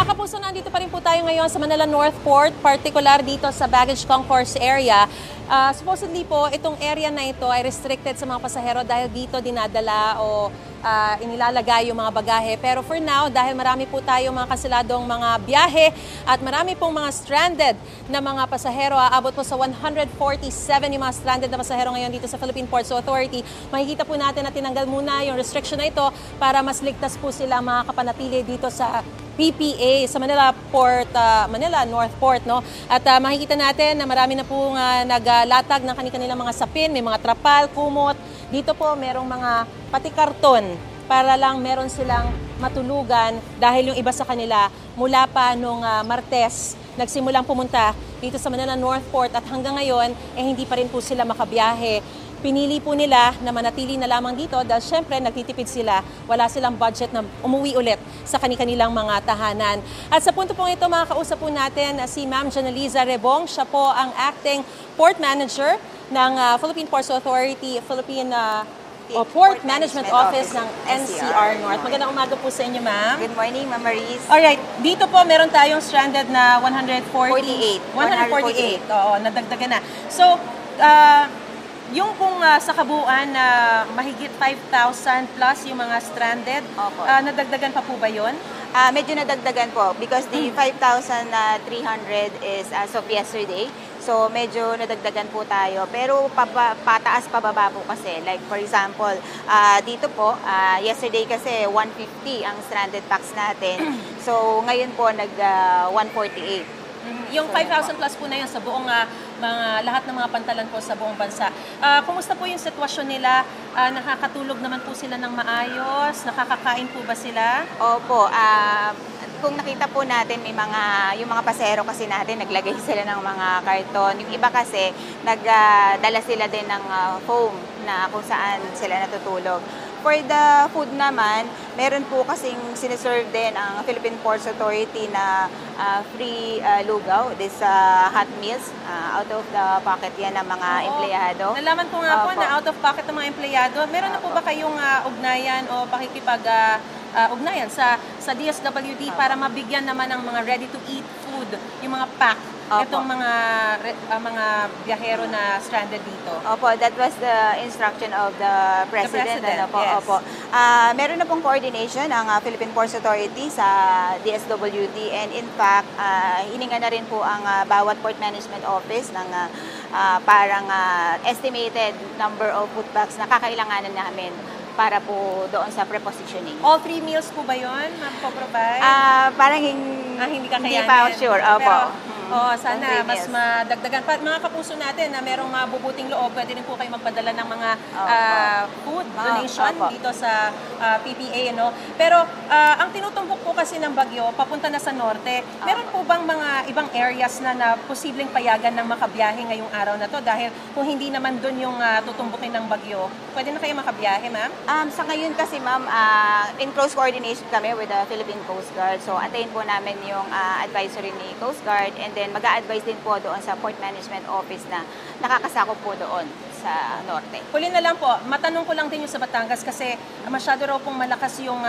Mga kapuso, nandito pa rin po tayo ngayon sa Manila North Port, particular dito sa baggage concourse area. Supposedly po, itong area na ito ay restricted sa mga pasahero dahil dito dinadala o inilalagay yung mga bagahe. Pero for now, dahil marami po tayo mga kanseladong mga biyahe at marami pong mga stranded na mga pasahero, aabot po sa 147 yung mga stranded na pasahero ngayon dito sa Philippine Ports Authority. Makikita po natin na tinanggal muna yung restriction na ito para mas ligtas po sila makapanatili dito sa PPA sa Manila Port, Manila North Port, no? At makikita natin na marami na pong naglatag ng kanilang mga sapin, may mga trapal, kumot. Dito po merong mga pati karton para lang meron silang matulugan dahil yung iba sa kanila mula pa nung Martes nagsimulang pumunta dito sa Manila North Port at hanggang ngayon hindi pa rin po sila makabiyahe. Pinili po nila na manatili na lamang dito dahil syempre nagtitipid sila, wala silang budget na umuwi ulit sa kanilang mga tahanan. At sa punto pong ito, makakausap po natin si Ma'am Janeliza Rebong. Siya po ang acting port manager ng Philippine Ports Authority, Philippine Port Management Office ng NCR North. Magandang umaga po sa inyo, ma'am. Good morning, Ma'am Maris. Alright, dito po meron tayong stranded na 148. Oo, nadagdagan na. So, yung kung sa kabuuan na mahigit 5,000 plus yung mga stranded, nadagdagan pa po ba yun? Medyo nadagdagan po because the 5,300 is as of yesterday. So, medyo nadagdagan po tayo. Pero pataas pababa po kasi. Like for example, dito po, yesterday kasi 150 ang stranded packs natin. So, ngayon po nag 148. Yung 5,000 plus po na yun sa buong lahat ng mga pantalan po sa buong bansa. Kumusta po yung sitwasyon nila? Nakakatulog naman po sila ng maayos? Nakakakain po ba sila? Opo. Kung nakita po natin, yung mga pasahero kasi natin, naglagay sila ng mga karton. Yung iba kasi, nagdala sila din ng foam na kung saan sila natutulog. For the food naman, meron po kasing siniserve din ang Philippine Ports Authority na free lugaw, this hot meals, out of the pocket yan ng mga empleyado. Nalaman ko nga po na out of pocket ng mga empleyado. Meron na po ba kayong ugnayan o pakikipag-ugnayan sa DSWD para mabigyan naman ng mga ready-to-eat food, yung mga pack? Itong mga biyahero na stranded dito. Opo, that was the instruction of the President. Yes. Meron na pong coordination ang Philippine Ports Authority sa DSWD and in fact, hininga na rin po ang bawat Port Management Office ng parang estimated number of food packs na kakailanganan namin para po doon sa prepositioning. All 3 meals po ba yun, ma'am-provide? Parang hindi kakayanin. Hindi pa sure, opo. Sana mas madagdagan. Mga kapuso natin na merong mabubuting loob, pwede rin po kayo magpadala ng mga food donation dito sa PPA. No? Pero ang tinutumbok po kasi ng bagyo, papunta na sa norte, meron po bang mga ibang areas na posibleng payagan ng makabiyahe ngayong araw na to? Dahil kung hindi naman dun yung tutumbukin ng bagyo, pwede na kayo makabiyahe, ma'am? Sa ngayon kasi, ma'am, in close coordination kami with the Philippine Coast Guard. So, antayin po namin yung advisory ni Coast Guard and then mag-a-advise din po doon sa Port Management Office na nakakasakop po doon sa norte. Huli na lang po, matanong ko lang din yung sa Batangas kasi masyado raw pong malakas yung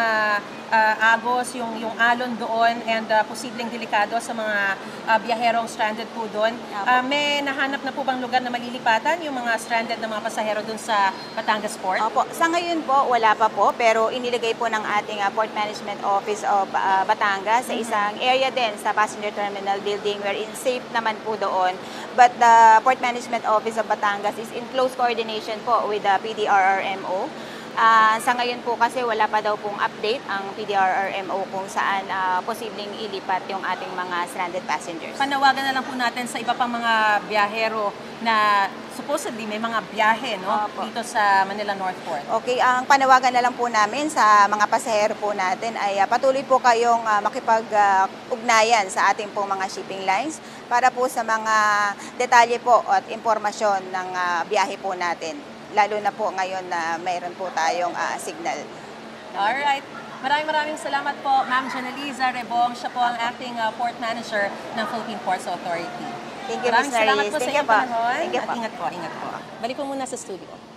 agos, yung alon doon and posibleng delikado sa mga biyaherong stranded po doon. May nahanap na po bang lugar na malilipatan yung mga stranded na mga pasahero doon sa Batangas Port? Opo, sa ngayon po, wala pa po, pero inilagay po ng ating Port Management Office of Batangas sa isang area din sa Passenger Terminal Building wherein safe naman po doon. But the Port Management Office of Batangas is in close coordination po with the PDRRMO. Sa ngayon po kasi wala pa daw pong update ang PDRRMO kung saan posibleng ilipat yung ating mga stranded passengers. Panawagan na lang po natin sa iba pang mga biyahero na supposedly may mga biyahe dito sa Manila North Port. Okay, ang panawagan na lang po namin sa mga pasahero po natin ay patuloy po kayong makipag-ugnayan sa ating pong mga shipping lines para po sa mga detalye po at impormasyon ng biyahe po natin. Lalo na po ngayon na mayroon po tayong signal. Alright. Maraming salamat po, Ma'am Janeliza Rebong. Siya po ang acting port manager ng Philippine Ports Authority. Thank you, Maraming salamat po sa Thank you iyong po. panahon. Thank you At po. ingat po. Balik po muna sa studio.